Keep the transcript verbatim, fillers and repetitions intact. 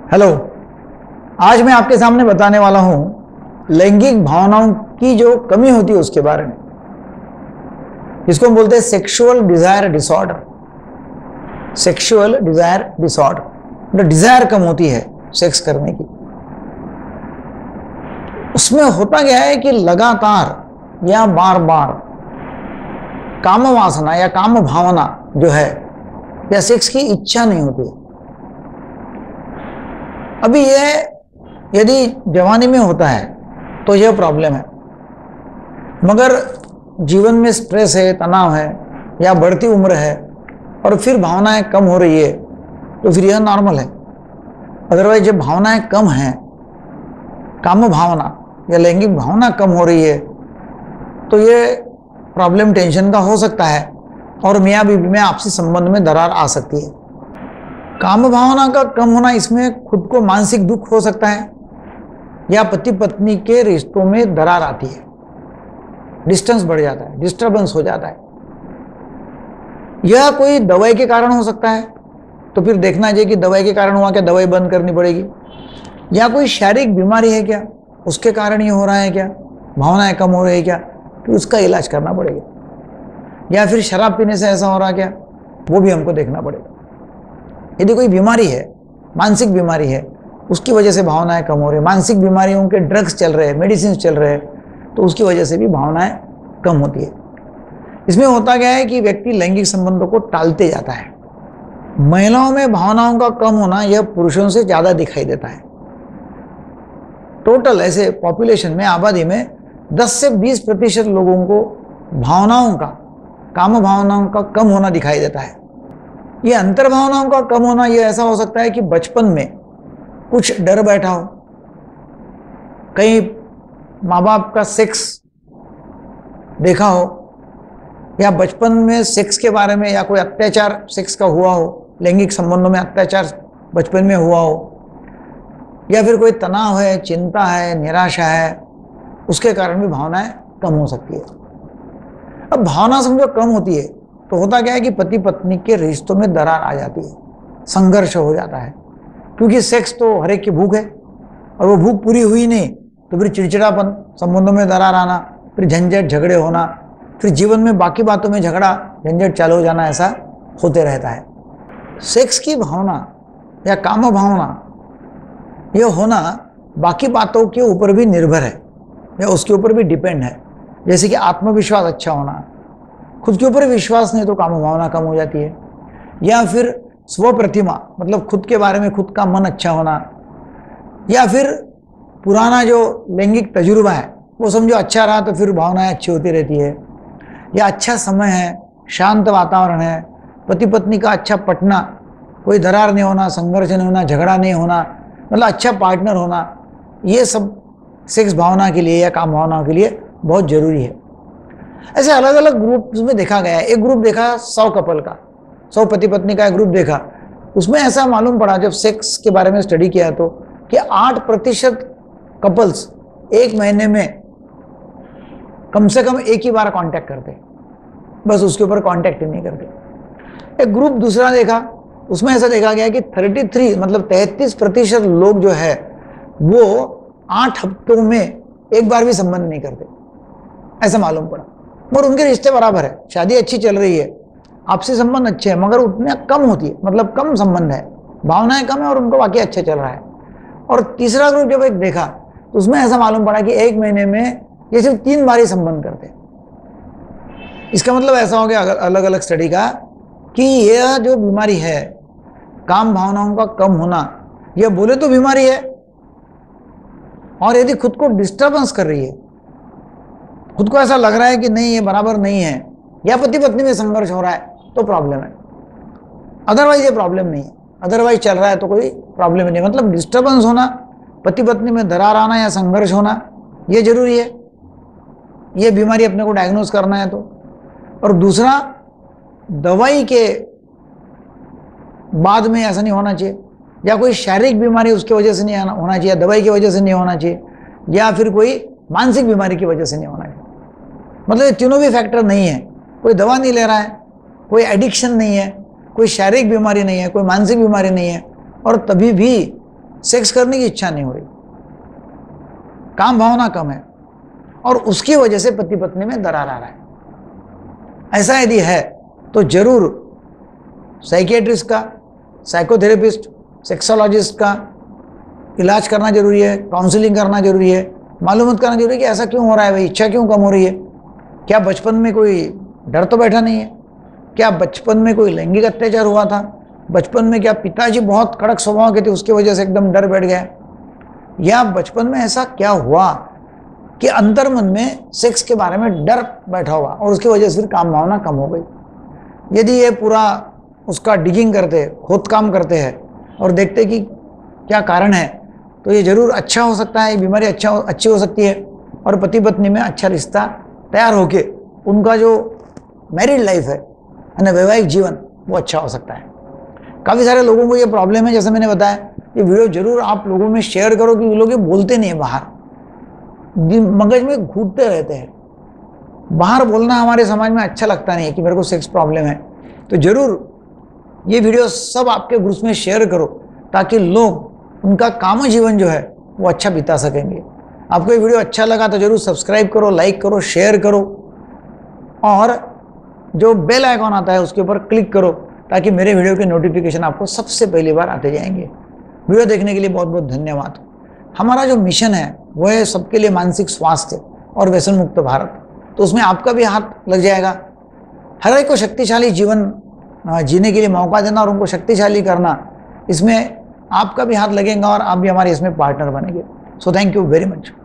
Hello, आज मैं आपके सामने बताने वाला हूं लैंगिक भावनाओं की जो कमी होती है उसके बारे में। इसको हम बोलते हैं sexual desire disorder. Sexual desire disorder मतलब डिजायर कम होती है सेक्स करने की। उसमें होता क्या है कि लगातार या बार बार काम वासना या काम भावना जो है या सेक्स की इच्छा नहीं होती है। अभी यह यदि जवानी में होता है तो यह प्रॉब्लम है, मगर जीवन में स्ट्रेस है, तनाव है या बढ़ती उम्र है और फिर भावनाएं कम हो रही है तो फिर यह नॉर्मल है। अदरवाइज जब भावनाएं कम हैं, काम भावना या लैंगिक भावना कम हो रही है तो ये प्रॉब्लम टेंशन का हो सकता है और मियाँ बीवी में आपसी संबंध में दरार आ सकती है। काम भावना का कम होना, इसमें खुद को मानसिक दुख हो सकता है या पति पत्नी के रिश्तों में दरार आती है, डिस्टेंस बढ़ जाता है, डिस्टर्बेंस हो जाता है। यह कोई दवाई के कारण हो सकता है तो फिर देखना चाहिए कि दवाई के कारण हुआ क्या, दवाई बंद करनी पड़ेगी, या कोई शारीरिक बीमारी है क्या, उसके कारण ये हो रहा है क्या, भावनाएं कम हो रही है क्या, तो उसका इलाज करना पड़ेगा। या फिर शराब पीने से ऐसा हो रहा क्या, वो भी हमको देखना पड़ेगा। यदि कोई बीमारी है, मानसिक बीमारी है, उसकी वजह से भावनाएं कम हो रही है, मानसिक बीमारियों के ड्रग्स चल रहे हैं, मेडिसिन चल रहे हैं, तो उसकी वजह से भी भावनाएं कम होती है। इसमें होता क्या है कि व्यक्ति लैंगिक संबंधों को टालते जाता है। महिलाओं में भावनाओं का कम होना यह पुरुषों से ज्यादा दिखाई देता है। टोटल ऐसे पॉपुलेशन में, आबादी में दस से बीस प्रतिशत लोगों को भावनाओं का, काम भावनाओं का कम होना दिखाई देता है। ये अंतर भावनाओं का कम होना ये ऐसा हो सकता है कि बचपन में कुछ डर बैठा हो, कहीं माँ बाप का सेक्स देखा हो, या बचपन में सेक्स के बारे में या कोई अत्याचार सेक्स का हुआ हो, लैंगिक संबंधों में अत्याचार बचपन में हुआ हो, या फिर कोई तनाव है, चिंता है, निराशा है, उसके कारण भी भावनाएं कम हो सकती है। अब भावना समझो कम होती है तो होता क्या है कि पति पत्नी के रिश्तों में दरार आ जाती है, संघर्ष हो जाता है, क्योंकि सेक्स तो हर एक की भूख है और वो भूख पूरी हुई नहीं तो फिर चिड़चिड़ापन, संबंधों में दरार आना, फिर झंझट झगड़े होना, फिर जीवन में बाकी बातों में झगड़ा झंझट चालू हो जाना, ऐसा होते रहता है। सेक्स की भावना या काम भावना यह होना बाकी बातों के ऊपर भी निर्भर है या उसके ऊपर भी डिपेंड है। जैसे कि आत्मविश्वास अच्छा होना, खुद के ऊपर विश्वास नहीं तो काम भावना कम हो जाती है, या फिर स्व प्रतिमा मतलब खुद के बारे में खुद का मन अच्छा होना, या फिर पुराना जो लैंगिक तजुर्बा है वो समझो अच्छा रहा तो फिर भावनाएं अच्छी होती रहती है, या अच्छा समय है, शांत वातावरण है, पति पत्नी का अच्छा पटना, कोई दरार नहीं होना, संघर्ष नहीं होना, झगड़ा नहीं होना, मतलब अच्छा पार्टनर होना, ये सब सेक्स भावना के लिए या काम भावना के लिए बहुत जरूरी है। ऐसे अलग अलग ग्रुप में देखा गया है। एक ग्रुप देखा सौ कपल का, सौ पति पत्नी का एक ग्रुप देखा, उसमें ऐसा मालूम पड़ा जब सेक्स के बारे में स्टडी किया तो कि आठ प्रतिशत कपल्स एक महीने में कम से कम एक ही बार कांटेक्ट करते, बस उसके ऊपर कांटेक्ट ही नहीं करते। एक ग्रुप दूसरा देखा, उसमें ऐसा देखा गया कि तैंतीस मतलब तैंतीस प्रतिशत लोग जो है वो आठ हफ्तों में एक बार भी संबंध नहीं करते, ऐसा मालूम पड़ा। और उनके रिश्ते बराबर है, शादी अच्छी चल रही है, आपसी संबंध अच्छे हैं, मगर उतने कम होती है, मतलब कम संबंध है, भावनाएं कम है और उनको बाकी अच्छा चल रहा है। और तीसरा ग्रुप जब एक देखा तो उसमें ऐसा मालूम पड़ा कि एक महीने में ये सिर्फ तीन बार ही संबंध करते। इसका मतलब ऐसा हो गया अलग अलग स्टडी का कि यह जो बीमारी है काम भावनाओं का कम होना, यह बोले तो बीमारी है, और यदि खुद को डिस्टर्बेंस कर रही है, खुद को ऐसा लग रहा है कि नहीं ये बराबर नहीं है, या पति पत्नी में संघर्ष हो रहा है तो प्रॉब्लम है। अदरवाइज ये प्रॉब्लम नहीं है, अदरवाइज चल रहा है तो कोई प्रॉब्लम नहीं। मतलब डिस्टर्बेंस होना, पति पत्नी में दरार आना या संघर्ष होना ये जरूरी है, ये बीमारी अपने को डायग्नोज करना है तो। और दूसरा, दवाई के बाद में ऐसा नहीं होना चाहिए, या कोई शारीरिक बीमारी उसकी वजह से नहीं होना चाहिए, दवाई की वजह से नहीं होना चाहिए, या फिर कोई मानसिक बीमारी की वजह से नहीं होना चाहिए। मतलब ये तीनों भी फैक्टर नहीं है, कोई दवा नहीं ले रहा है, कोई एडिक्शन नहीं है, कोई शारीरिक बीमारी नहीं है, कोई मानसिक बीमारी नहीं है, और तभी भी सेक्स करने की इच्छा नहीं हो रही, काम भावना कम है और उसकी वजह से पति पत्नी में दरार आ रहा है। ऐसा यदि है तो जरूर साइकियाट्रिस्ट का, साइकोथेरेपिस्ट, सेक्सोलॉजिस्ट का इलाज करना जरूरी है, काउंसलिंग करना जरूरी है, मालूम करना जरूरी है कि ऐसा क्यों हो रहा है भाई, इच्छा क्यों कम हो रही है। क्या बचपन में कोई डर तो बैठा नहीं है? क्या बचपन में कोई लैंगिक अत्याचार हुआ था? बचपन में क्या पिताजी बहुत कड़क स्वभाव के थे, उसकी वजह से एकदम डर बैठ गया? या बचपन में ऐसा क्या हुआ कि अंतर्मन में सेक्स के बारे में डर बैठा हुआ और उसकी वजह से फिर काम भावना कम हो गई? यदि ये पूरा उसका डिगिंग करते, खोद काम करते हैं और देखते कि क्या कारण है, तो ये जरूर अच्छा हो सकता है, ये बीमारी अच्छा हो, अच्छी हो सकती है और पति पत्नी में अच्छा रिश्ता तैयार होके उनका जो मैरिड लाइफ है ना, वैवाहिक जीवन, वो अच्छा हो सकता है। काफ़ी सारे लोगों को ये प्रॉब्लम है, जैसे मैंने बताया, ये वीडियो जरूर आप लोगों में शेयर करो कि लोग ये बोलते नहीं है, बाहर मगज में घूटते रहते हैं। बाहर बोलना हमारे समाज में अच्छा लगता नहीं है कि मेरे को सेक्स प्रॉब्लम है। तो जरूर ये वीडियो सब आपके ग्रुप्स में शेयर करो ताकि लोग उनका काम जीवन जो है वो अच्छा बिता सकेंगे। आपको ये वीडियो अच्छा लगा तो जरूर सब्सक्राइब करो, लाइक करो, शेयर करो और जो बेल आइकॉन आता है उसके ऊपर क्लिक करो ताकि मेरे वीडियो के नोटिफिकेशन आपको सबसे पहली बार आते जाएंगे। वीडियो देखने के लिए बहुत बहुत धन्यवाद। हमारा जो मिशन है वो है सबके लिए मानसिक स्वास्थ्य और व्यसन मुक्त भारत, तो उसमें आपका भी हाथ लग जाएगा। हर एक को शक्तिशाली जीवन जीने के लिए मौका देना और उनको शक्तिशाली करना, इसमें आपका भी हाथ लगेगा और आप भी हमारे इसमें पार्टनर बनेंगे। So thank you very much.